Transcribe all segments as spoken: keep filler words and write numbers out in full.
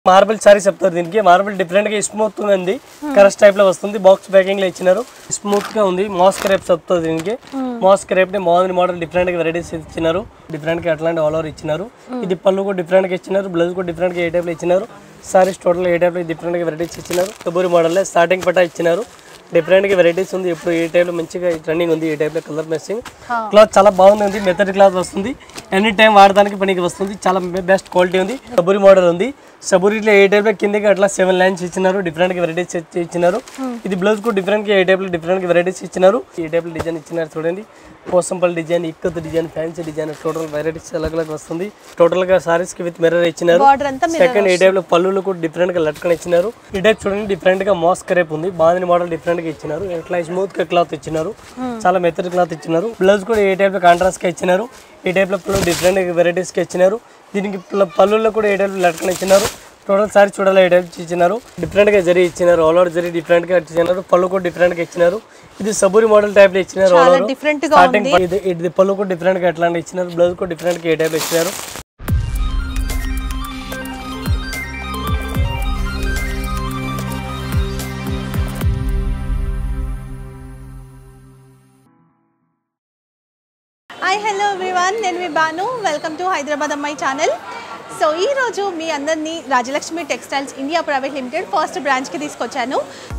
Marble saris చెప్తారు దీనికి. Marble different గా స్మూత్ గా ఉంది, కరస్ టైప్ లో వస్తుంది, బాక్స్ ప్యాకింగ్ లో ఇచ్చినారు. స్మూత్ గా ఉంది, మాస్క్ రేప్ చెప్తారు దీనికి. మాస్క్ రేప్ ని మోడల్ మోడల్ డిఫరెంట్ గా వెరైటీస్ ఇచ్చినారు, డిఫరెంట్ గా అట్లాంటి ఆల్ ఓవర్ ఇచ్చినారు. ఇది పళ్ళు కూడా డిఫరెంట్ గా ఇచ్చినారు, బ్లౌజ్ కూడా డిఫరెంట్ గా ఏ టైప్ లో ఇచ్చినారు. సారీస్ టోటల్ ఏ టైప్ లో డిఫరెంట్ గా వెరైటీస్ ఇచ్చినారు. కబూరి మోడల్ లో స్టార్టింగ్ పట్టా ఇచ్చినారు, డిఫరెంట్ గా వెరైటీస్ ఉంది. ఇప్పుడు ఈ టైప్ లో మంచిగా ట్రెండింగ్ ఉంది, ఈ టైప్ లో కలర్ మ్యాచింగ్. క్లాత్ చాలా బాగుంది, మెథడ్ క్లాత్ వస్తుంది, ఎనీ టైం వాడడానికి పనికి వస్తుంది, చాలా బెస్ట్ క్వాలిటీ ఉంది. కబూరి మోడల్ ఉంది. సబూరిలో ఏ టైప్ లో కిందకి అట్లా సెవెన్ లైన్స్ ఇచ్చినారు, డిఫరెంట్ గా వెరైటీస్ ఇచ్చినారు. ఇది బ్లౌజ్ కూడా డిఫరెంట్ గా ఏ టైప్ లో డిఫరెంట్ గా వెరైటీస్ ఇచ్చినారు. ఈ టైప్ లో డిజైన్ ఇచ్చినారు చూడండి, Pochampally design, ikat design, fancy design, total varieties అలగ్ అలగ్ వస్తుంది. టోటల్ గా సారీస్ కి విత్ మిర్రర్ ఇచ్చినారు. సెకండ్ ఏ టైప్ లో పళ్ళులు కూడా డిఫరెంట్ గా లట్కన్ ఇచ్చినారు. ఈ టైప్ చూడండి డిఫరెంట్ గా మాస్క్ రేప్ ఉంది, బాందిని మోడల్ డిఫరెంట్ గా ఇచ్చినారు. ఇట్లా స్మూత్ గా క్లాత్ ఇచ్చినారు, చాలా మెత్తడి క్లాత్ ఇచ్చినారు. బ్లౌజ్ కూడా ఏ టైప్ లో కాంట్రాస్ట్ గా ఇచ్చినారు. ఈ టైప్ లో పళ్ళు డిఫరెంట్ వెరైటీస్ గా ఇచ్చినారు. దీనికి పళ్ళుల్లో కూడా ఏ టైప్ లో లట్కన్ ఇచ్చినారు. టోటల్ సారీ చూడాలి ఏ టైప్ ఇచ్చినారు, డిఫరెంట్ గా జరీ ఇచ్చినారు, ఆల్ ఓవర్ జరీ డిఫరెంట్ గా ఇచ్చినారు. పళ్ళు కూడా డిఫరెంట్ గా ఇచ్చినారు. ఇది సబూరి మోడల్ టైప్ లో ఇచ్చినారు. స్టార్టింగ్ ఇది పళ్ళు కూడా డిఫరెంట్ గా ఎట్లా ఇచ్చినారు, బ్లౌజ్ కూడా డిఫరెంట్ గా ఏ టైప్ ఇచ్చినారు. హాయ్ హలో ఎవ్రీవన్, నేను మీ బాను. వెల్కమ్ టు హైదరాబాద్ అమ్మాయి ఛానల్. సో ఈరోజు మీ అందరినీ Rajalakshmi textiles India private limited first బ్రాంచ్కి తీసుకొచ్చాను.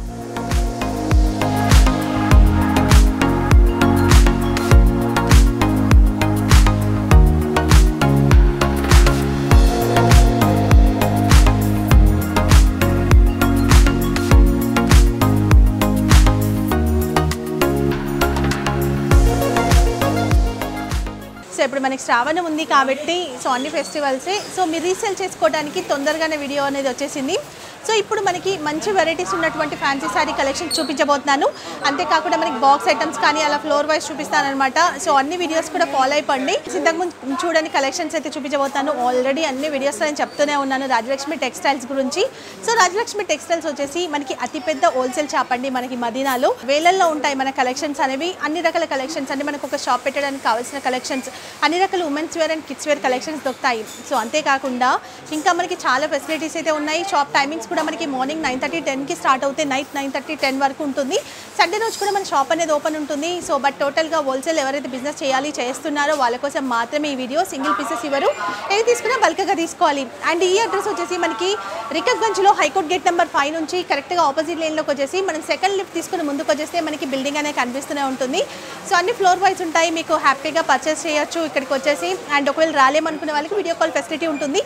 సో ఇప్పుడు మనకి శ్రావణం ఉంది కాబట్టి సో అన్ని ఫెస్టివల్సే, సో మీరు రీసేల్ చేసుకోవడానికి తొందరగానే వీడియో అనేది వచ్చేసింది. సో ఇప్పుడు మనకి మంచి వెరైటీస్ ఉన్నటువంటి ఫ్యాన్సీ శారీ కలెక్షన్ చూపించబోతున్నాను. అంతేకాకుండా మనకి బాక్స్ ఐటమ్స్ కానీ అలా ఫ్లోర్ వైజ్ చూపిస్తాను అనమాట. సో అన్ని వీడియోస్ కూడా ఫాలో అయిపోండి. ఇంతకుముందు చూడండి కలెక్షన్స్ అయితే చూపించబోతున్నాను. ఆల్రెడీ అన్ని వీడియోస్లో నేను చెప్తూనే ఉన్నాను రాజలక్ష్మి టెక్స్టైల్స్ గురించి. సో రాజలక్ష్మి టెక్స్టైల్స్ వచ్చేసి మనకి అతిపెద్ద హోల్సేల్ షాప్ అండి. మనకి మదీనాలో వేలల్లో ఉంటాయి మన కలెక్షన్స్ అనేవి, అన్ని రకాల కలెక్షన్స్ అండి. మనకు ఒక షాప్ పెట్టడానికి కావాల్సిన కలెక్షన్స్, అన్ని రకాల women's wear and kids wear collections దొరుకుతాయి. సో అంతేకాకుండా ఇంకా మనకి చాలా ఫెసిలిటీస్ అయితే ఉన్నాయి. షాప్ టైమింగ్స్ కూడా మనకి మార్నింగ్ నైన్ థర్టీ టెన్కి స్టార్ట్ అవుతే నైట్ నైన్ థర్టీ టెన్ వరకు ఉంటుంది. సండే రోజు కూడా మన షాప్ అనేది ఓపెన్ ఉంటుంది. సో బట్ టోటల్గా హోల్సేల్ ఎవరైతే బిజినెస్ చేయాలి చేస్తున్నారో వాళ్ళ కోసం మాత్రమే ఈ వీడియో. సింగిల్ పీసెస్ ఇవ్వరు, ఏది తీసుకున్నా బల్క్గా తీసుకోవాలి. అండ్ ఈ అడ్రస్ వచ్చేసి మనకి రికబ్గంజ్లో హైకోర్ట్ గేట్ నెంబర్ ఫైవ్ నుంచి కరెక్ట్గా ఆపోజిట్ లేన్లోకి వచ్చేసి మనం సెకండ్ లిఫ్ట్ తీసుకుని ముందుకు వచ్చేస్తే మనకి బిల్డింగ్ అనేది కనిపిస్తూనే ఉంటుంది. సో అన్ని ఫ్లోర్ వైజ్ ఉంటాయి, మీకు హ్యాపీగా పర్చేస్ చేయొచ్చు ఇక్కడికి వచ్చేసి. అండ్ ఒకవేళ రాలేమనుకునే వాళ్ళకి వీడియో కాల్ ఫెసిలిటీ ఉంటుంది.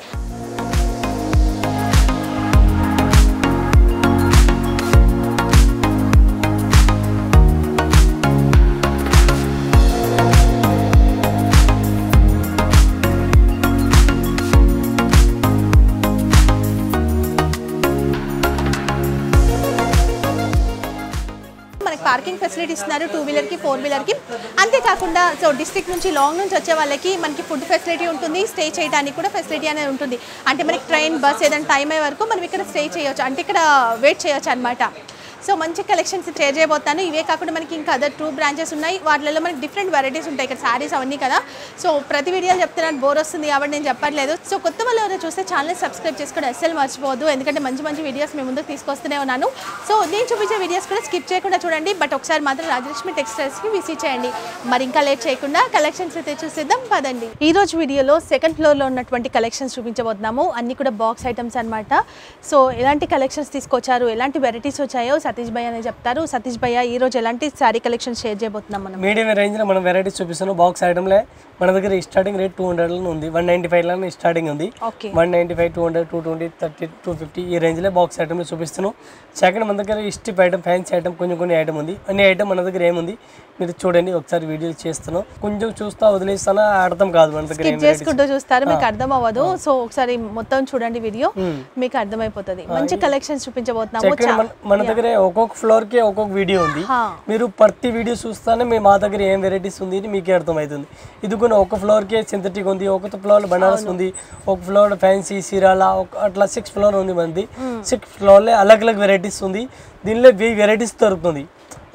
పార్కింగ్ ఫెసిలిటీ ఇస్తున్నారు టూ వీలర్కి ఫోర్ వీలర్కి. అంతేకాకుండా సో డిస్ట్రిక్ట్ నుంచి లాంగ్ నుంచి వచ్చే వాళ్ళకి మనకి ఫుడ్ ఫెసిలిటీ ఉంటుంది, స్టే చేయడానికి కూడా ఫెసిలిటీ అనేది ఉంటుంది. అంటే మనకి ట్రైన్ బస్ ఏదైనా టైం అయ్యే వరకు మనం ఇక్కడ స్టే చేయొచ్చు, అంటే ఇక్కడ వెయిట్ చేయొచ్చు అనమాట. సో మంచి కలెక్షన్స్ షేర్ చేయబోతాను. ఇవే కాకుండా మనకి ఇంకా అదర్ టూ బ్రాంచెస్ ఉన్నాయి, వాటిలో మనకి డిఫరెంట్ వెరైటీస్ ఉంటాయి. ఇక్కడ శారీస్ అవన్నీ కదా, సో ప్రతి వీడియోలు చెప్తున్నాను, బోర్ వస్తుంది కాబట్టి నేను చెప్పట్లేదు. సో కొత్త వాళ్ళు ఎవరైనా చూస్తే ఛానల్ సబ్స్క్రైబ్ చేసుకోవడం అస్సలు మర్చిపోవద్దు, ఎందుకంటే మంచి మంచి వీడియోస్ మేము ముందుకు తీసుకొస్తూనే ఉన్నాను. సో నేను చూపించే వీడియోస్ కూడా స్కిప్ చేయకుండా చూడండి, బట్ ఒకసారి మాత్రం రాజలక్ష్మి టెక్స్టైల్స్కి విజిట్ చేయండి. మరి ఇంకా లేట్ చేయకుండా కలెక్షన్స్ అయితే చూసేద్దాం పదండి. ఈ రోజు వీడియోలో సెకండ్ ఫ్లోర్లో ఉన్నటువంటి కలెక్షన్స్ చూపించబోతున్నాము. అన్ని కూడా బాక్స్ ఐటమ్స్ అనమాట. సో ఎలాంటి కలెక్షన్స్ తీసుకొచ్చారు, ఎలాంటి వెరైటీస్ వచ్చాయో సతీష్ భయ్య అనే చెప్తారు. సతీష్ భయ్య ఈ రోజు ఎలాంటి సారీ కలెక్షన్ షేర్ చేయబోతున్నాం మనం. మీడియం రేంజ్ లో మనం వెరైటీస్ చూపిస్తాను. బాక్స్ ఐటమ్ లే మన దగ్గర స్టార్టింగ్ రేట్ టూ హండ్రెడ్ లో ఉంది, వన్ నైన్టీ ఫైవ్ లో స్టార్టింగ్ ఉంది. One ninety five two hundred two twenty thirty two fifty ఈ రేంజ్ లో బాక్స్ ఐటమ్ చూపిస్తున్నాను. సెకండ్ మన దగ్గర స్టిప్ ఐటమ్, ఫ్యాన్సీ ఐటమ్ కొన్ని కొన్ని ఐటమ్ ఉంది. అన్ని ఐటమ్ మన దగ్గర ఏముంది మీరు చూడండి, ఒకసారి వీడియోలు చేస్తాను. కొంచెం చూస్తా వదిలేస్తానా అర్థం కాదు, మన దగ్గర చేసుకుంటూ చూస్తారు మీకు అర్థం అవ్వదు. సో ఒకసారి మొత్తం చూడండి వీడియో, మీకు అర్థమైపోతుంది. మంచి కలెక్షన్స్ చూపించబోతున్నాము. మన దగ్గర ఒక్కొక్క ఫ్లోర్ కి ఒక్కొక్క వీడియో ఉంది, మీరు ప్రతి వీడియో చూస్తానే మీ మా దగ్గర ఏం వెరైటీస్ ఉంది మీకే అర్థమవుతుంది. ఇది కూడా ఒక ఫ్లోర్ కి సింథటిక్ ఉంది, ఒక ఫ్లోర్ బనారస్ ఉంది, ఒక ఫ్లోర్ ఫ్యాన్సీ సిరాల, అట్లా సిక్స్ ఫ్లోర్ ఉంది. మనది సిక్స్ ఫ్లోర్ లో అలగ్ అలగ్ వెరైటీస్ ఉంది. దీనిలో వెయ్యి వెరైటీస్ దొరుకుతుంది.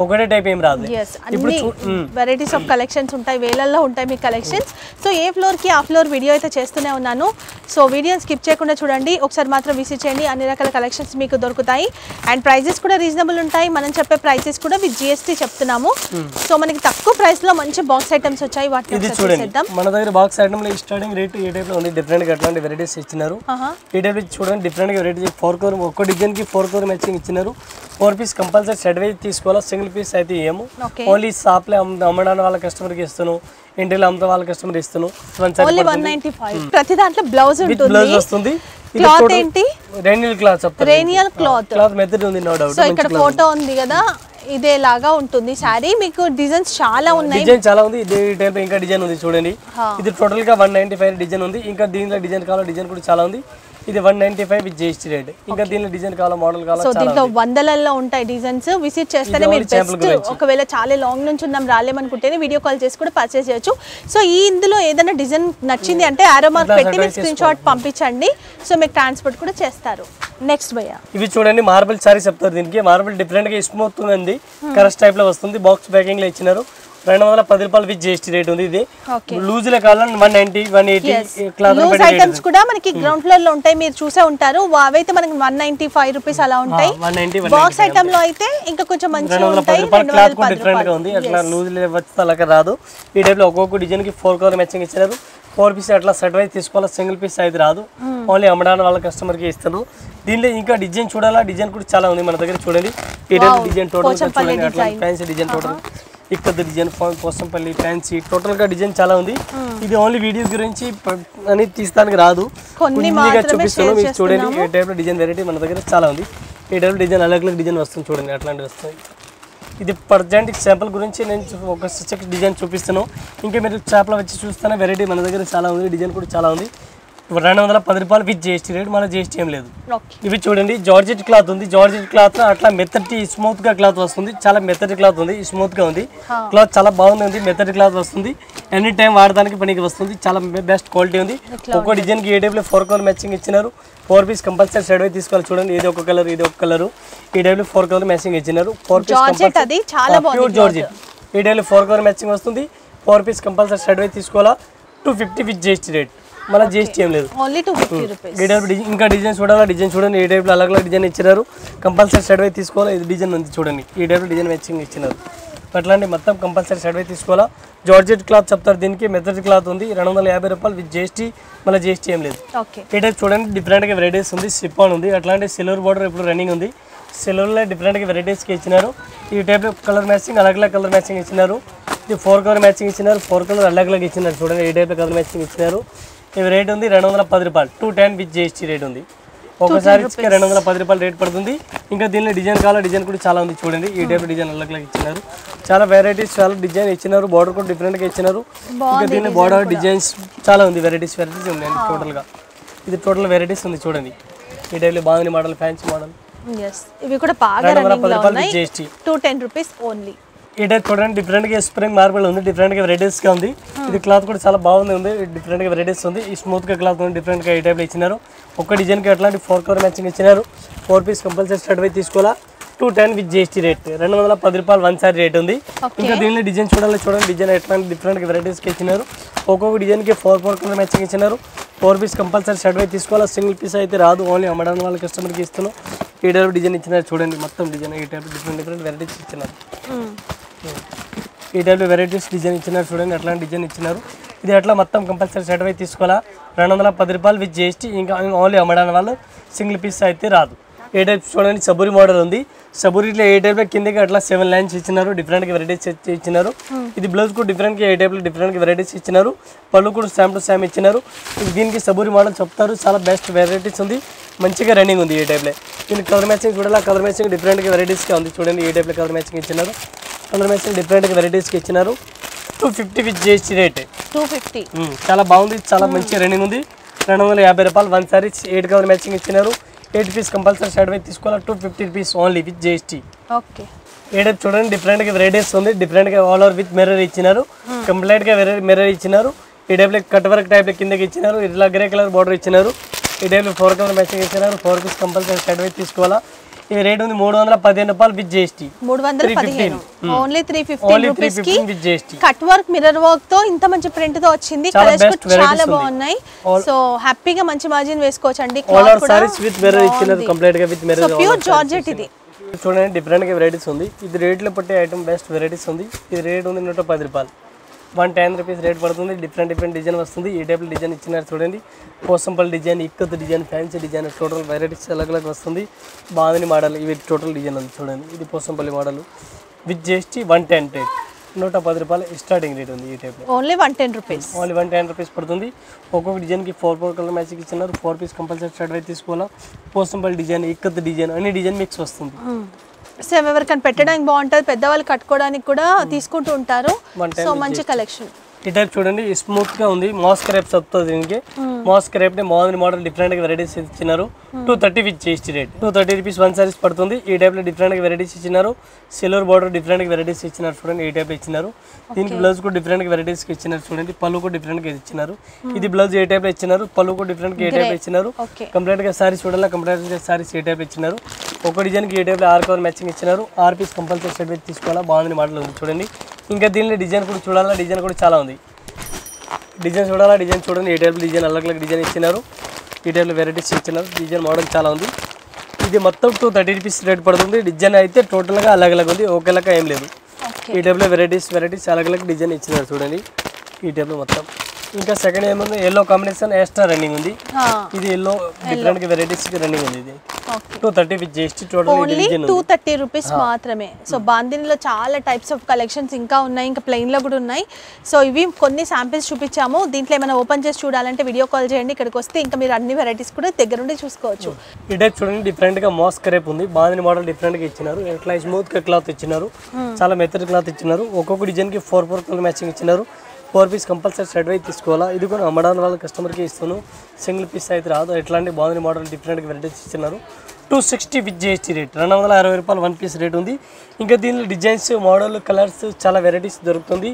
ఒకటే టైప్ ఏం రాదు. ఇప్పుడు వెరైటీస్ ఆఫ్ కలెక్షన్స్ ఉంటాయి, వేలల్లో ఉంటాయి మీ కలెక్షన్స్. సో ఏ ఫ్లోర్కి ఆ ఫ్లోర్ వీడియో అయితే చేస్తూనే ఉన్నాను. సో వీడియోని స్కిప్ చేయకుండా చూడండి, ఒకసారి మాత్రం విజిట్ చేయండి. అన్ని రకాల కలెక్షన్స్ మీకు దొరుకుతాయి అండ్ ప్రైజెస్ కూడా రీజనబుల్ ఉంటాయి. మనం చెప్పే ప్రైజెస్ కూడా విత్ జిఎస్టీ చెప్తున్నాము. సో మనకి తక్కువ ప్రైస్ లో మంచి బాక్స్ ఐటమ్స్ వచ్చాయి. వాటిని చూద్దాం. మన దగ్గర బాక్స్ ఐటమ్ లో స్టార్టింగ్ రేట్ ఏ టైప్ లో ఉంది, డిఫరెంట్ గా అట్లాంటి వెరైటీస్ ఇచ్చినారు. ఈ టైప్ చూడండి, డిఫరెంట్ గా వెరైటీస్ ఫోర్ కోర్ ఒక్క డిజైన్ కి ఫోర్ కోర్ మ్యాచింగ్ ఇచ్చినారు. Four piece compulsory set wise తీసుకోవాలా, సింగిల్ పీస్ అయితే ఏమో ఓన్లీ షాప్ లో అమ్మడానికి వాళ్ళ కస్టమర్ కి ఇస్తాను, ఇంటిలో అమ్మ వాళ్ళ కస్టమర్ ఇస్తాను. ప్రతి దాంట్లో బ్లౌజ్ బ్లౌజ్ వస్తుంది. క్లాత్ ఏంటి? రేనియల్ క్లాత్ చెప్తారు, రేనియల్ క్లాత్ క్లాత్ మెథడ్ ఉంది, నో డౌట్. సో ఇక్కడ ఫోటో ఉంది కదా, ఇదే లాగా ఉంటుంది సారీ. మీకు డిజైన్స్ చాలా ఉన్నాయి, డిజైన్ చాలా ఉంది. ఇదే టైప్ ఇంకా డిజైన్ ఉంది చూడండి. ఇది టోటల్ గా వన్ నైన్టీ ఫైవ్ డిజైన్ ఉంది. ఇంకా దీనిలో డిజైన్ కావాలా, డిజైన్ కూడా చాలా ఉంది. ఇది one ninety five with GST rate. ఇంకా దీనిలో డిజైన్ కావాలా, మోడల్ కావాలా, సో దీంట్లో వందలలో ఉంటాయి డిజైన్స్. విజిట్ చేస్తేనే మీరు బెస్ట్. ఒకవేళ చాలా లాంగ్ నుంచి ఉన్నాం రాలేమనుకుంటేనే వీడియో కాల్ చేసి కూడా పర్చేస్ చేయొచ్చు. సో ఈ ఇందులో ఏదైనా డిజైన్ నచ్చింది అంటే ఆరో మార్క్ పెట్టి మీరు స్క్రీన్ షాట్ పంపించండి. సో మీకు ట్రాన్స్పోర్ట్ కూడా చేస్తారు. నెక్స్ట్ భయ్యా ఇవి చూడండి, మార్బుల్ సారీస్ చెప్తారు. దీనికి మార్బుల్ డిఫరెంట్ గా స్మూత్ ఉంది, కరస్ టైప్ లో వస్తుంది. బాక్స్ ప్యాకింగ్ లో ఇచ్చినారు. రెండు వందల పది రూపాయలు విత్ జిఎస్టీ రేట్ ఉంది. ఇది లూజ్ లో కావాలని one ninety one eighty loose items కూడా మనకి గ్రౌండ్ ఫ్లోర్ లో ఉంటాయి, మీరు చూసే ఉంటారు. అవైతే మనకి వన్ నైన్టీ ఫైవ్ రూపీస్ అలా ఉంటాయి. బాక్స్ ఐటమ్ లో అయితే ఇంకా కొంచెం మంచిగా ఉంటాయి. క్లాత్ కూడా డిఫరెంట్ గా ఉంది, అట్లా లూజ్ వచ్చి అలా రాదు. ఈ టైప్ లో ఒక్కొక్క డిజైన్ కి ఫోర్ కలర్ మ్యాచింగ్ ఇచ్చారు. ఫోర్ పీస్ అట్లా సెట్ వైజ్ తీసుకోవాలి, సింగిల్ పీస్ అయితే రాదు. ఓన్లీ అమ్మడానికి వాళ్ళ కస్టమర్ కి ఇస్తాను. దీనిలో ఇంకా డిజైన్ చూడాలా, డిజైన్ కూడా చాలా ఉంది మన దగ్గర. చూడండి ఈ టైప్ డిజైన్ టోటల్ చూడండి, అట్లా ఫ్యాన్సీ డిజైన్ టోటల్ ఇక్కడ డిజైన్ పోసంపల్లి ఫ్యాన్సీ టోటల్ గా డిజైన్ చాలా ఉంది. ఇది ఓన్లీ వీడియో గురించి అని తీస్తానికి రాదు, కొన్నిగా చూపిస్తాను మీకు. చూడండి ఈ టైప్ లో డిజైన్ వెరైటీ మన దగ్గర చాలా ఉంది. ఈ టైప్ డిజైన్ అలగ్ అలగ్ డిజైన్ వస్తుంది చూడండి, అట్లాంటివి వస్తాయి. ఇది ప్రజెంట్ శాంపుల్ గురించి నేను ఒక సిక్స్ డిజైన్ చూపిస్తాను. ఇంకా మీరు చేపల వచ్చి చూస్తానే వెరైటీ మన దగ్గర చాలా ఉంది, డిజైన్ కూడా చాలా ఉంది. రెండు వందల పది రూపాయలు విత్ జిఎస్టీ రేట్, మన జిఎస్టీ ఏం లేదు. ఇవి చూడండి, జార్జెట్ క్లాత్ ఉంది. జార్జెట్ క్లాత్ అట్లా మెత్తటి స్మూత్ గా క్లాత్ వస్తుంది, చాలా మెత్తటి క్లాత్ ఉంది, స్మూత్ గా ఉంది. క్లాత్ చాలా బాగుంది, మెత్తటి క్లాత్ వస్తుంది. ఎనీ టైం వాడడానికి పనికి వస్తుంది, చాలా బెస్ట్ క్వాలిటీ ఉంది. ఒక్కో డిజైన్ కి ఏ టైప్ లో ఫోర్ కలర్ మ్యాచింగ్ ఇచ్చినారు. Four piece compulsory set wise తీసుకోవాలి. చూడండి ఇది ఒక కలర్, ఇది ఒక కలర్. ఈ టైప్ లో ఫోర్ కలర్ మ్యాచింగ్ ఇచ్చినారు. Four piece pure georgette. ఈ టైప్ లో ఫోర్ కలర్ మ్యాచింగ్ వస్తుంది. Four piece compulsory set wise తీసుకోవాలా. Two fifty with GST rate, మన జిఎస్టీ ఏం లేదు. ఇంకా డిజైన్ చూడాలా, డిజైన్ చూడండి. ఈ టైప్ లో అలగ్ అలగ్ డిజైన్ ఇచ్చినారు. కంపల్సరీ సెట్ వైజ్ తీసుకోవాలా. ఇది డిజైన్ ఉంది చూడండి, ఈ టైప్ లో డిజైన్ మ్యాచింగ్ ఇచ్చినారు. అట్లాంటి మొత్తం కంపల్సరీ సెట్ వైజ్ తీసుకోవాలా. జార్జెట్ క్లాత్ చెప్తారు, దీనికి మెథడ్ క్లాత్ ఉంది. రెండు వందల యాభై రూపాయలు విత్ జిఎస్టీ, మన జిఎస్టీ ఏం లేదు. ఈ టైప్ చూడండి, డిఫరెంట్ గా వెరైటీస్ ఉంది. సిప్పాన్ ఉంది, అట్లాంటి సిల్వర్ బార్డర్ ఇప్పుడు రన్నింగ్ ఉంది. సిల్వర్ లో డిఫరెంట్ గా వెరైటీస్ కి ఇచ్చినారు. ఈ టైప్ లో కలర్ మ్యాచింగ్ అలగ్ అలగ్ కలర్ మ్యాచింగ్ ఇచ్చినారు. ఇది ఫోర్ కలర్ మ్యాచింగ్ ఇచ్చినారు. ఫోర్ కలర్ అలగ్ అలగ్ ఇచ్చినారు. చూడండి ఈ టైప్ కలర్ మ్యాచింగ్ ఇచ్చినారు. ఇవి రేట్ ఉంది రెండు వందల పది రూపాయలు, two ten with GST rate ఉంది. ఒకసారి రెండు వందల పది రూపాయలు రేట్ పడుతుంది. ఇంకా దీనిలో డిజైన్ కావాలా, డిజైన్ కూడా చాలా ఉంది. చూడండి ఈ టైప్ డిజైన్ అలగ్ అలగ్ ఇచ్చినారు. చాలా వెరైటీస్, చాలా డిజైన్ ఇచ్చినారు. బార్డర్ కూడా డిఫరెంట్ గా ఇచ్చినారు. ఇంకా దీనిలో బార్డర్ డిజైన్స్ చాలా ఉంది, వెరైటీస్ వెరైటీస్ ఉంది టోటల్ గా. ఇది టోటల్ వెరైటీస్ ఉంది చూడండి. ఈ టైప్ లో బాగుంది మోడల్, ఫ్యాన్సీ మోడల్. ఇవి కూడా బాగా రన్నింగ్ లో ఉన్నాయి. Two ten rupees only. ఈ టైప్ చూడండి, డిఫరెంట్ గా స్ప్రింగ్ మార్బుల్ ఉంది, డిఫరెంట్ గా వెరైటీస్ గా ఉంది. ఇది క్లాత్ కూడా చాలా బాగుంది, ఉంది డిఫరెంట్ గా వెరైటీస్ ఉంది. ఈ స్మూత్ గా క్లాత్ ఉంది, డిఫరెంట్ గా ఈ టైప్ లో ఇచ్చినారు. ఒక డిజైన్ కి అట్లాంటి ఫోర్ కలర్ మ్యాచింగ్ ఇచ్చినారు. Four piece compulsory start wise తీసుకోవాలా. Two ten with GST rate, రెండు వందల పది రూపాయలు వన్ సారీ రేట్ ఉంది. ఇంకా దీనిలో డిజైన్ చూడాలి, చూడండి డిజైన్ ఎట్లాంటి డిఫరెంట్ గా వెరైటీస్ కి ఇచ్చినారు. ఒక్కొక్క డిజైన్ కి ఫోర్ ఫోర్ కలర్ మ్యాచింగ్ ఇచ్చినారు. Four piece compulsory start wise తీసుకోవాలా. సింగిల్ పీస్ అయితే రాదు, ఓన్లీ అమ్మడానికి వాళ్ళ కస్టమర్ కి ఇస్తున్నాం. ఈ టైప్ డిజైన్ ఇచ్చినారు చూడండి, మొత్తం డిజైన్ ఈ టైప్ డిఫరెంట్ డిఫరెంట్ వెరైటీస్ ఇచ్చినారు. ఈ టైప్ వెరైటీస్ డిజైన్ ఇచ్చినారు చూడండి, అట్లాంటి డిజైన్ ఇచ్చినారు. ఇది అట్లా మొత్తం కంపల్సరీ సెట్ వైజ్ తీసుకోవాలా. రెండు వందల పది రూపాయలు విత్ జిఎస్టీ. ఇంకా ఓన్లీ అమ్మడానికి వాళ్ళు సింగిల్ పీస్ అయితే రాదు. ఏ టైప్ చూడండి, సబూరి మోడల్ ఉంది. సబూరిలో ఏ టైప్ లో కిందకి అట్లా సెవెన్ లైన్స్ ఇచ్చినారు, డిఫరెంట్ గా వెరైటీస్ ఇచ్చినారు. ఇది బ్లౌజ్ కూడా డిఫరెంట్ గా ఏ టైప్ లో డిఫరెంట్ గా వెరైటీస్ ఇచ్చినారు. పళ్ళు కూడా సేమ్ టు సేమ్ ఇచ్చినారు. దీనికి సబూరి మోడల్ చెప్తారు, చాలా బెస్ట్ వెరైటీస్ ఉంది, మంచిగా రన్నింగ్ ఉంది. ఏ టైప్ లో దీనికి కలర్ మ్యాచింగ్ చూడాలి. కలర్ మ్యాచింగ్ డిఫరెంట్ గా వెరైటీస్ గా ఉంది చూడండి. ఏ టైప్ లో కలర్ మ్యాచింగ్ ఇచ్చినారు. కలర్ మ్యాచింగ్ డిఫరెంట్ గా వెరైటీస్ కి ఇచ్చినారు. Two fifty with GST rate, two fifty చాలా బాగుంది, చాలా మంచి రన్నింగ్ ఉంది. రెండు వందల యాభై రూపాయలు one sari. Eight colour matching ఇచ్చినారు. Eight piece compulsory shirt wise తీసుకోవాలి. Two fifty rupees only with GST. Okay, ఏ టైప్ చూడండి, డిఫరెంట్ గా వెరైటీస్ ఉంది. డిఫరెంట్ గా ఆల్ ఓవర్ విత్ మిర్రర్ ఇచ్చినారు. కంప్లీట్ గా మిర్రర్ ఇచ్చినారు. ఈ టైప్ లో కట్ వర్క్ టైప్ లో కిందకి ఇచ్చినారు. ఇట్లా గ్రే కలర్ బార్డర్ ఇచ్చినారు. ఈ టైప్ లో ఫోర్ కలర్ మ్యాచింగ్ ఇచ్చినారు. Four piece compulsory shirt wise తీసుకోవాలా. ఇది రేట్ ఉంది మూడు వందల పదిహేను రూపాయలు విత్ జిఎస్టీ. మూడు వందల పదిహేను ఓన్లీ త్రీ ఫిఫ్టీన్ రూపీస్ కి with GST. Cut work mirror work తో ఇంత మంచి ప్రింట్ తో వచ్చింది. కలర్స్ చాలా బాగున్నాయి. సో హ్యాపీగా మంచి మార్జిన్ వేసుకోవచ్చు అండి. క్లాత్ కూడా సారీస్ విత్ మిర్రర్ ఇచ్చినారు కంప్లీట్ గా with mirror. So pure georgette ఇది చూడండి డిఫరెంట్ గా వెరైటీస్ ఉంది. ఇది రేట్ లో పట్టే ఐటమ్ బెస్ట్ వెరైటీస్ ఉంది. ఇది రేట్ ఉంది నూట పది రూపాయలు వన్ టెన్ రూపీస్ రేట్ పడుతుంది. డిఫరెంట్ డిఫరెంట్ డిజైన్ వస్తుంది. ఈ టైప్ డిజైన్ ఇచ్చినారు చూడండి. Pochampally design, ikat design, fancy design, total varieties అలగ్ అలగ్ వస్తుంది. బాగుంది మోడల్. ఇవి టోటల్ డిజైన్ ఉంది చూడండి. ఇది Pochampally model with GST one ten rate నూట పది రూపాయలు స్టార్టింగ్ రేట్ ఉంది. ఈ type only one ten rupees only one ten rupees పడుతుంది. ఒక్కొక్క డిజైన్కి ఫోర్ ఫోర్ కలర్ మ్యాచింగ్ ఇచ్చినారు. ఫోర్ పీస్ కంపల్సరీ స్టార్ట్ అయితే తీసుకోవాలా. పోసంపల్ డిజైన్, ఇక్కత్ డిజైన్ అన్ని డిజైన్ మిక్స్ వస్తుంది. సో ఎవరికైనా పెట్టడానికి బాగుంటుంది, పెద్దవాళ్ళు కట్టుకోవడానికి కూడా తీసుకుంటూ ఉంటారు. సో మంచి కలెక్షన్. ఈ టైప్ చూడండి స్మూత్ గా ఉంది. మాస్క్ రేప్స్ వస్తుంది దీనికి. మాస్క్ రేప్ బాగుంది మోడల్. డిఫరెంట్ గా వెరైటీస్ ఇచ్చినారు. Two thirty with GST rate two thirty rupees one saris పడుతుంది. ఈ టైప్ లో డిఫరెంట్ గా వెరైటీస్ ఇచ్చినారు. సిల్వర్ బార్డర్ డిఫరెంట్ గా వెరైటీస్ ఇచ్చినారు చూడండి. ఈ టైప్ ఇచ్చినారు. దీనికి బ్లౌజ్ కూడా డిఫరెంట్ గా వెరైటీస్ ఇచ్చినారు చూడండి. పళ్ళు కూడా డిఫరెంట్ గా ఇచ్చినారు. ఇది బ్లౌజ్ ఏ టైప్ లో ఇచ్చినారు. పళ్ళు కూడా డిఫరెంట్ గా ఏ టైప్ ఇచ్చినారు. కంప్లీట్ గా సారీస్ చూడాలా. కంప్లీట్ గా సారీస్ ఏ టైప్ ఇచ్చినారు. ఒక డిజైన్ కి ఏ టైప్ లో ఆర్ కవర్ మ్యాచింగ్ ఇచ్చినారు. ఆర్ పీస్ కంపల్సరీ సెట్ అయితే తీసుకోవాలా. బాగుంది మోడల్ ఉంది చూడండి. ఇంకా దీనిలో డిజైన్ కూడా చూడాలా. డిజైన్ కూడా చాలా ఉంది. డిజైన్ చూడాలా. డిజైన్ చూడండి. ఏ టైప్ డిజైన్ అలగ్ అలగ్ డిజైన్ ఇచ్చినారు. ఈ టైప్లో వెరైటీస్ ఇచ్చినారు. డిజైన్ మోడల్ చాలా ఉంది. ఇది మొత్తం టూ థర్టీ రూపీస్ రేట్ పడుతుంది. డిజైన్ అయితే టోటల్గా అలగ్ అలగ్ ఉంది. ఒకేలాగా ఏం లేదు. ఈ టైప్లో వెరైటీస్ వెరైటీస్ అలగ్ అలగ్ డిజైన్ ఇచ్చినారు చూడండి. ఈ టైప్లో మొత్తం. ఇంకా సెకండ్ ఏముంది ఎల్లో కాంబినేషన్ ఎక్స్ట్రా రన్నింగ్ ఉంది. ఇది ఎల్లో డిఫరెంట్ వెరైటీస్ రన్నింగ్ ఉంది. ఇది two thirty with GST only two thirty rupees మాత్రమే. సో బాందినిలో చాలా టైప్స్ ఆఫ్ కలెక్షన్స్ ఇంకా ఉన్నాయి. ఇంకా ప్లెయిన్లో కూడా ఉన్నాయి. సో ఇవి కొన్ని శాంపిల్స్ చూపించాము. దీంట్లో ఏమైనా ఓపెన్ చేసి చూడాలంటే వీడియో కాల్ చేయండి. ఇక్కడికి వస్తే ఇంకా మీరు అన్ని వెరైటీస్ కూడా దగ్గర నుండి చూసుకోవచ్చు. ఈ టైప్ చూడండి డిఫరెంట్ గా మాస్క్ రేప్ ఉంది. బాందిని మోడల్ డిఫరెంట్ గా ఇచ్చినారు. ఎట్లా స్మూత్ గా క్లాత్ ఇచ్చినారు. చాలా మెత్తడి క్లాత్ ఇచ్చినారు. ఒక్కొక్క డిజైన్ కి ఫోర్ ఫోర్ కలర్ మ్యాచింగ్ ఇచ్చినారు. ఫోర్ పీస్ కంపల్సరీ సెట్ అయితే తీసుకోవాలా. ఇది కూడా అమ్మడానికి వాళ్ళ కస్టమర్కి ఇస్తాను. సింగిల్ పీస్ అయితే రాదు. ఎట్లాంటి బాగుంది మోడల్ డిఫరెంట్ వెరైటీస్ ఇచ్చినారు. Two sixty with GST rate రెండు వందల అరవై రూపాయలు వన్ పీస్ రేట్ ఉంది. ఇంకా దీనిలో డిజైన్స్, మోడల్, కలర్స్ చాలా వెరైటీస్ దొరుకుతుంది.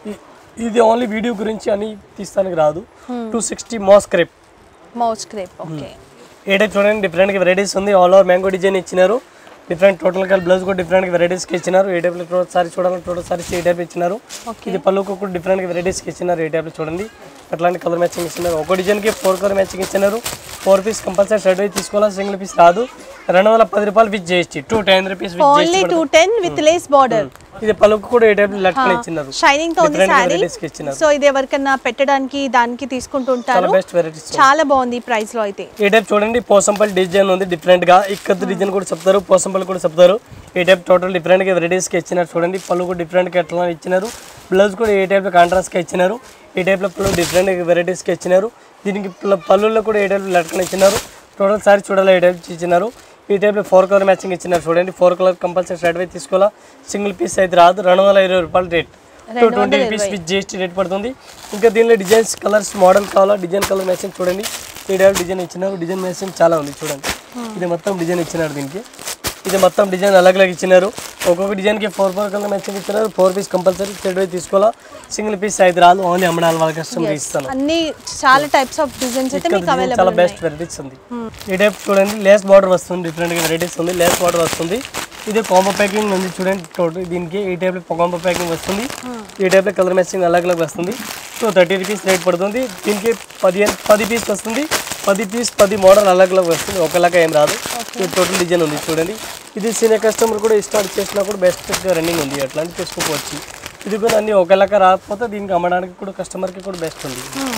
ఇది ఓన్లీ వీడియో గురించి అని తీస్తానికి రాదు. Two sixty moss crepe moss crepe okay. ఏ టైప్ చూడండి డిఫరెంట్ వెరైటీస్ ఉంది. ఆల్ ఓవర్ మ్యాంగో డిజైన్ ఇచ్చినారు. డిఫరెంట్ టోటల్ కలర్ బ్లౌజ్ కూడా డిఫరెంట్ వెరైటీస్ కి ఇచ్చినారు. ఏ టైప్ లో సారీ చూడాలి. టోటల్ సారీస్ ఏ టైప్ ఇచ్చినారు. ఇది పళ్ళుకు కూడా డిఫరెంట్ వెరైటీస్ కి ఇచ్చినారు. ఏ టైప్ లో చూడండి అట్లాంటి కలర్ మ్యాచింగ్ ఇచ్చినారు. ఒక డిజైన్ కి ఫోర్ కలర్ మ్యాచింగ్ ఇచ్చినారు. ఫోర్ పీస్ కంపల్సరీ సెట్ అయితే తీసుకోవాలి. సింగిల్ పీస్ రాదు. రెండు వందల పది రూపాయలు with GST two ten rupees with only two ten with lace border. ఇది పళ్ళుకు కూడా ఏ టైప్ లట్కన్ ఇచ్చినారు. షైనింగ్ తో ఉంది సారీ. సో ఇది ఎవరికన్నా పెట్టడానికి దానికి తీసుకుంటుంటారు. చాలా బాగుంది ఈ ప్రైస్ లో అయితే. ఏ టైప్ చూడండి పోసంపల్ డిజైన్ ఉంది డిఫరెంట్ గా. ఇక్కత్ డిజైన్ కూడా చెప్తారు. పోసంపల్ కూడా చెప్తారు. ఏ టైప్ టోటల్ డిఫరెంట్ గా వెరైటీస్ కి ఇచ్చినారు చూడండి. పళ్ళు కూడా డిఫరెంట్ గా ఎట్లా ఇచ్చినారు. బ్లౌజ్ కూడా ఏ టైప్ లో కాంట్రాస్ట్ గా ఇచ్చినారు. ఈ టైప్ లో పళ్ళు డిఫరెంట్ వెరైటీస్ కి ఇచ్చినారు. దీనికి పళ్ళుల్లో కూడా ఏ టైప్ లట్కన్ ఇచ్చినారు. టోటల్ సారీ చూడాలి ఏ టైప్ ఇచ్చినారు. ఈ టైప్ లో ఫోర్ కలర్ మ్యాచింగ్ ఇచ్చినారు చూడండి. ఫోర్ కలర్ కంపల్సరీ సెట్ అయితే తీసుకోవాలా. సింగిల్ పీస్ అయితే రాదు. రెండు వందల ఇరవై రూపాయలు rate two twenty rupees with GST rate పడుతుంది. ఇంకా దీనిలో డిజైన్స్, కలర్స్, మోడల్ కావాలా. డిజైన్ కలర్ మ్యాచింగ్ చూడండి. ఈ టైప్ డిజైన్ ఇచ్చినారు. డిజైన్ మ్యాచింగ్ చాలా ఉంది చూడండి. ఇది మొత్తం డిజైన్ ఇచ్చినారు. దీనికి ఇది మొత్తం డిజైన్ అలగ్ అలగ్ ఇచ్చినారు. ఒక్కొక్క డిజైన్ కి ఫోర్ ఫోర్ కలర్ మ్యాచింగ్ ఇచ్చినారు. ఫోర్ పీస్ కంపల్సరీ సెట్ అయితే తీసుకోవాలా. సింగిల్ పీస్ అయితే రాదు. ఓన్లీ అమ్మడాలి వాళ్ళ కస్టమర్ ఇస్తాను. అన్ని చాలా టైప్స్ ఆఫ్ డిజైన్స్ అయితే మీకు అవైలబుల్ చాలా బెస్ట్ వెరైటీస్ ఉంది. ఈ టైప్ చూడండి లేస్ బార్డర్ వస్తుంది. డిఫరెంట్ గా వెరైటీస్ ఉంది. లేస్ బార్డర్ వస్తుంది. ఇది కాంబో ప్యాకింగ్ ఉంది చూడండి. టోటల్ దీనికి ఈ టైప్ లో కాంబో ప్యాకింగ్ వస్తుంది. ఈ టైప్ లో కలర్ మ్యాచింగ్ అలగ్ అలగ్ వస్తుంది. సో థర్టీ రూపీస్ రేట్ పడుతుంది. దీనికి పదిహేను పది పీస్ వస్తుంది. పది పీస్ పది మోడల్ అలగ్ అలగ్ వస్తుంది. ఒకలాగా ఏం రాదు. టోటల్ డిజైన్ ఉంది చూడండి. ఇది సీనియర్ కస్టమర్ కూడా స్టార్ట్ చేసినా కూడా బెస్ట్ రన్నింగ్ ఉంది. అట్లాంటి తీసుకోవచ్చు. ఇది కూడా అన్ని ఒకలాగా రాకపోతే దీనికి అమ్మడానికి కూడా కస్టమర్కి కూడా బెస్ట్ ఉంది.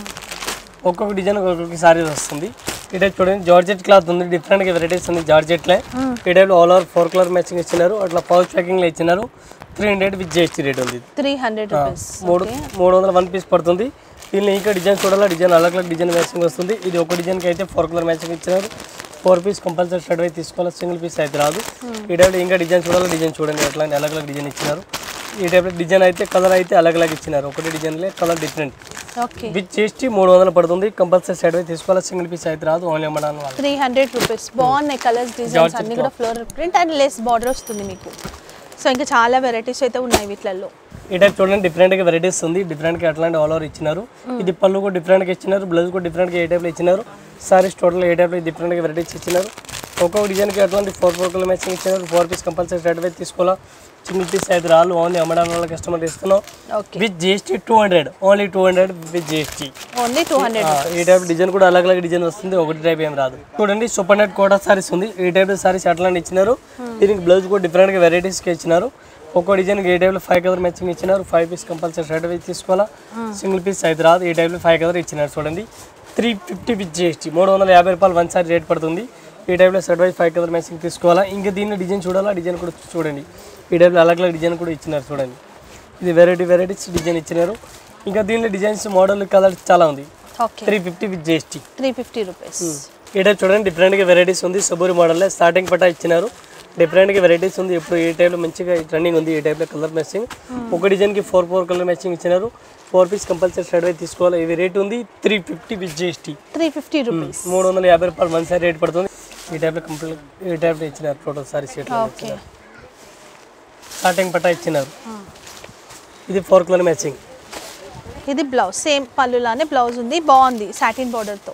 ఒక్కొక్క డిజైన్ ఒక్కొక్క సారీ వస్తుంది. ఈ టైప్ చూడండి జార్జెట్ క్లాత్ ఉంది. డిఫరెంట్ గా వెరైటీస్ ఉంది జార్జెట్లే. ఈ type all over four colour matching ఇచ్చినారు. అట్లా పౌచ్ ప్యాకింగ్ లో ఇచ్చినారు. Three hundred with GST rate ఉంది. త్రీ హండ్రెడ్ మూడు మూడు వందల వన్ పీస్ పడుతుంది. దీనిలో ఇంకా డిజైన్ చూడాలా. డిజైన్ అలగ్ అలగ్ డిజైన్ మ్యాచింగ్ వస్తుంది. ఇది ఒక డిజైన్కి అయితే ఫోర్ కలర్ మ్యాచింగ్ ఇచ్చినారు. ఫోర్ పీస్ కంపల్సరీ షర్ట్ అయితే తీసుకోవాలి. సింగిల్ పీస్ అయితే రాదు. ఈ టైప్లో ఇంకా డిజైన్ చూడాలి. డిజైన్ చూడండి అట్లాంటి అలగ్ అలగ్ డిజైన్ ఇచ్చినారు. ఈ టైప్లో డిజైన్ అయితే కలర్ అయితే అలగ్ అలగ్ ఇచ్చినారు. ఒకటి డిజైన్లే కలర్ డిఫరెంట్ విత్ జిఎస్టీ మూడు వందలు పడుతుంది. కంపల్సరీ షర్ట్ అయితే తీసుకోవాలి. సింగిల్ పీస్ అయితే రాదు. ఓన్లీ అమ్మడానికి త్రీ హండ్రెడ్ రూపీస్. బాగున్నాయి కలర్స్, డిజైన్స్ అన్ని కూడా flower print and lace border వస్తుంది మీకు. సో ఇంకా చాలా వెరైటీస్ అయితే ఉన్నాయి వీటిల్లో. ఈ టైప్ చూడండి డిఫరెంట్గా వెరైటీస్ ఉంది. డిఫరెంట్గా అట్లాంటి ఆల్ ఓవర్ ఇచ్చినారు. ఇది పళ్ళు కూడా డిఫరెంట్గా ఇచ్చినారు. బ్లౌజ్ కూడా డిఫరెంట్గా ఏ టైప్లో ఇచ్చినారు. సారీస్ టోటల్ ఏ టైప్లో డిఫరెంట్గా వెరైటీస్ ఇచ్చినారు. ఒక్కొక్క డిజైన్కి అట్లాంటి ఫోర్ ఫోర్ కలర్ మ్యాచింగ్ ఇచ్చినారు. Four piece compulsory red white తీసుకోవాలా. సింగిల్ పీస్ అయితే రాళ్ళు ఓన్లీ అమ్మడానికి వాళ్ళ కస్టమర్ ఇస్తున్నాం with GST two hundred only two hundred with GST only two hundred. ఈ టైప్ డిజైన్ కూడా అలగ్ అలగ్ డిజైన్ వస్తుంది, ఒకటి టైప్ ఏం రాదు. చూడండి సూపర్ నెట్ కోటా సారీస్ ఉంది. ఈ టైప్ సారీస్ అట్లాంటి ఇచ్చినారు. దీనికి బ్లౌజ్ కూడా డిఫరెంట్గా వెరైటీస్కి ఇచ్చినారు. ఒక్కో డిజైన్కి ఈ టైప్లో ఫైవ్ కలర్ మ్యాచింగ్ ఇచ్చినారు. Five piece compulsory red white తీసుకోవాలా. సింగిల్ పీస్ అయితే రాదు. ఈ టైప్లో ఫైవ్ కలర్ ఇచ్చినారు. చూడండి త్రీ ఫిఫ్టీ విత్ జిఎస్టీ మూడు వందల యాభై రూపాయలు వన్ సారీ రేట్ పడుతుంది. ఈ టైప్లో set wise five colour matching తీసుకోవాలా. ఇంకా దీన్ని డిజైన్ చూడాలా, డిజైన్ కూడా చూడండి. ఈ టైప్లో అలగ్ అలగ్ డిజైన్ కూడా ఇచ్చినారు. చూడండి ఇది వెరైటీ వెరైటీస్ డిజైన్ ఇచ్చినారు. ఇంకా దీనిలో డిజైన్స్ మోడల్ కలర్స్ చాలా ఉంది. Three fifty with GST three fifty rupees. ఈ టైప్ చూడండి డిఫరెంట్గా వెరైటీస్ ఉంది. సబూరి మోడల్లో స్టార్టింగ్ పట్టా ఇచ్చినారు. డిఫరెంట్గా వెరైటీస్ ఉంది. ఇప్పుడు ఈ టైప్లో మంచిగా ట్రెండింగ్ ఉంది. ఈ టైప్లో కలర్ మ్యాచింగ్ ఒక డిజైన్కి ఫోర్ ఫోర్ కలర్ మ్యాచింగ్ ఇచ్చినారు. Four piece compulsory red white తీసుకోవాలి. ఇవి రేట్ ఉంది three fifty with GST three fifty rupees మూడు వందల యాభై రూపాయలు వన్ సారీ రేట్ పడుతుంది. ఈ టైప్లో కంప్లీట్ ఈ టైప్లో ఇచ్చినారు. టోటల్ సారీ సెట్ స్టార్టింగ్ పట్టా ఇచ్చినారు. ఇది ఫోర్ కలర్ మ్యాచింగ్. ఇది బ్లౌజ్ సేమ్ పళ్ళులానే బ్లౌజ్ ఉంది, బాగుంది సాటిన్ బార్డర్తో.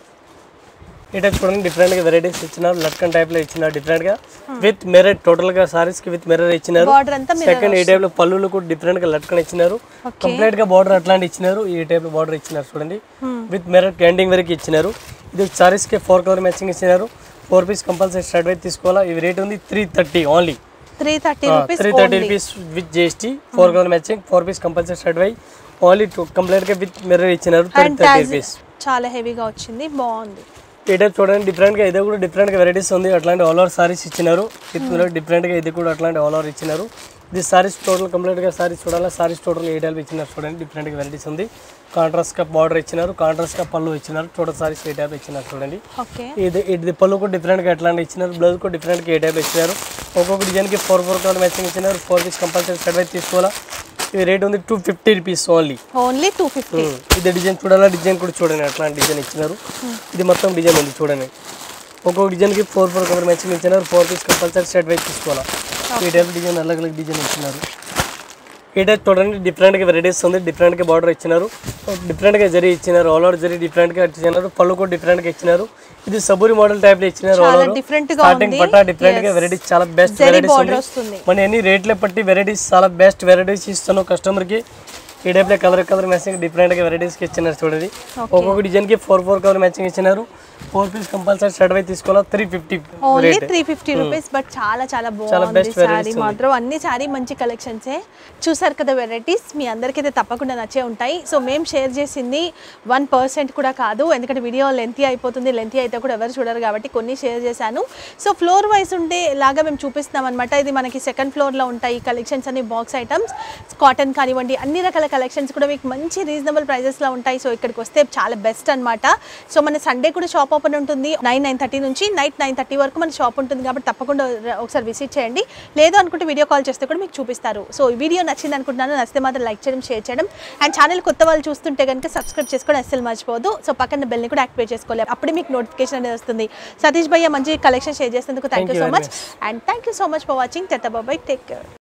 ఈ టైప్ చూడండి డిఫరెంట్గా వెరైటీస్ ఇచ్చినారు. లట్కన్ టైప్లో ఇచ్చినారు డిఫరెంట్గా విత్ మిర్రర్. టోటల్గా సారీస్కి విత్ మిర్రర్ ఇచ్చినారు. సెకండ్ ఈ టైప్లో పళ్ళులు కూడా డిఫరెంట్గా లట్కన్ ఇచ్చినారు. కంప్లీట్గా బార్డర్ అట్లాంటి ఇచ్చినారు. ఈ టైప్లో బార్డర్ ఇచ్చినారు. చూడండి విత్ మిర్రర్ ఎండింగ్ వరకు ఇచ్చినారు. ఇది సారీస్కి ఫోర్ కలర్ మ్యాచింగ్ ఇచ్చినారు. Four piece compulsory straight white తీసుకోవాలా. ఇవి రేట్ ఉంది three thirty only three thirty rupees three thirty rupees with GST four colour matching four piece compulsory straight white only two కంప్లీట్గా with mirror ఇచ్చినారు. Thirty thirty rupees చాలా హెవీగా వచ్చింది, బాగుంది. ఈ టైప్ చూడండి డిఫరెంట్గా ఇది కూడా డిఫరెంట్గా వెరైటీస్ ఉంది. అట్లాంటి ఆల్ ఓవర్ సారీస్ ఇచ్చినారు. ఇది డిఫరెంట్గా ఇది కూడా అట్లాంటి ఆల్ ఓవర్ ఇచ్చినారు. ఇది సారీస్ టోటల్ కంప్లీట్గా సారీస్ చూడాలి. సారీస్ టోటల్ ఏ టైప్ ఇచ్చినారు. చూడండి డిఫరెంట్గా వెరైటీస్ ఉంది. కాంట్రాస్ట్ గా బార్డర్ ఇచ్చినారు. కాంట్రాస్ట్ గా పళ్ళు ఇచ్చినారు. టోటల్ సారీస్ ఏ టైప్ ఇచ్చినారు. చూడండి ఇది ఇది పళ్ళు కూడా డిఫరెంట్గా ఎట్లాంటి ఇచ్చినారు. బ్లౌజ్ కూడా డిఫరెంట్గా ఏ టైప్ ఇచ్చినారు. ఒక్కొక్క డిజైన్కి ఫోర్ ఫోర్ కలర్ మ్యాచింగ్ ఇచ్చినారు. Four piece compulsory set white తీసుకోవాలా. ఇది రేట్ ఉంది two fifty rupees only only two fifty. ఇది డిజైన్ చూడాలా. డిజైన్ కూడా చూడండి అట్లాంటి డిజైన్ ఇచ్చినారు. ఇది మొత్తం డిజైన్ ఉంది చూడండి. ఒక్కొక్క డిజైన్కి ఫోర్ ఫోర్ కలర్ మ్యాచింగ్ ఇచ్చినారు. Four piece compulsory set white తీసుకోవాలా. ఈ టైప్ డిజైన్ అలగ్ అలగ్ డిజైన్ ఇచ్చినారు. ఈ టైప్ చూడండి డిఫరెంట్గా వెరైటీస్ ఉంది. డిఫరెంట్గా బార్డర్ ఇచ్చినారు. డిఫరెంట్గా జరీ ఇచ్చినారు. ఆల్ ఓవర్ జరీ డిఫరెంట్గా ఇచ్చినారు. పళ్ళు కూడా డిఫరెంట్గా ఇచ్చినారు. ఇది సబూరి మోడల్ టైప్ లో ఇచ్చినారు. స్టార్టింగ్ పట్టా డిఫరెంట్ గా వెరైటీస్ చాలా బెస్ట్ వెరైటీస్ ఉంది. మన ఎన్ని రేట్ల పట్టి వెరైటీస్ చాలా బెస్ట్ వెరైటీస్ ఇస్తాను కస్టమర్ కి. ఈ టైప్ లో కలర్ కలర్ మ్యాచింగ్ డిఫరెంట్ గా వెరైటీస్ కి ఇచ్చినారు. చూడండి ఒక్కొక్క డిజైన్ కి ఫోర్ ఫోర్ కలర్ మ్యాచింగ్ ఇచ్చినారు. Four piece compulsory shirt wise తీసుకోవాలా. Three fifty only three fifty rupees. But చాలా చాలా బాగుంది సారీ మాత్రం. అన్ని సారీ మంచి కలెక్షన్సే చూసారు కదా వెరైటీస్. మీ అందరికైతే తప్పకుండా నచ్చే ఉంటాయి. సో మేము షేర్ చేసింది వన్ పర్సెంట్ కూడా కాదు, ఎందుకంటే వీడియో లెంతీ అయిపోతుంది. లెంతీ అయితే కూడా ఎవరు చూడరు కాబట్టి కొన్ని షేర్ చేశాను. సో ఫ్లోర్ వైజ్ ఉండే లాగా మేము చూపిస్తున్నాం అనమాట. ఇది మనకి సెకండ్ ఫ్లోర్లో ఉంటాయి కలెక్షన్స్ అన్ని బాక్స్ ఐటమ్స్, కాటన్ కానివ్వండి, అన్ని రకాల కలెక్షన్స్ కూడా మీకు మంచి రీజనబుల్ ప్రైజెస్లో ఉంటాయి. సో ఇక్కడికి వస్తే చాలా బెస్ట్ అనమాట. సో మన సండే కూడా షాప్ ఓపెన్ ఉంటుంది. నైన్ నైన్ థర్టీ నుంచి నైట్ నైన్ థర్టీ వరకు మన షాప్ ఉంటుంది కాబట్టి తప్పకుండా ఒకసారి విజిట్ చేయండి. లేదు అనుకుంటే వీడియో కాల్ చేస్తే కూడా మీకు చూపిస్తారు. సో ఈ వీడియో నచ్చింది అనుకుంటున్నాను. నచ్చితే మాత్రం లైక్ చేయడం, షేర్ చేయడం, అండ్ ఛానల్ కొత్త వాళ్ళు చూస్తుంటే కనుక సబ్స్క్రైబ్ చేసుకోవడం అస్సలు మర్చిపోదు. సో పక్కన బెల్ని కూడా యాక్టివేట్ చేసుకోవాలి, అప్పుడే మీకు నోటిఫికేషన్ అనేది వస్తుంది. సతీష్ భయ్య మంచి కలెక్షన్ షేర్ చేసేందుకు thank you so much. And thank you so much for watching. Tata bye, take care.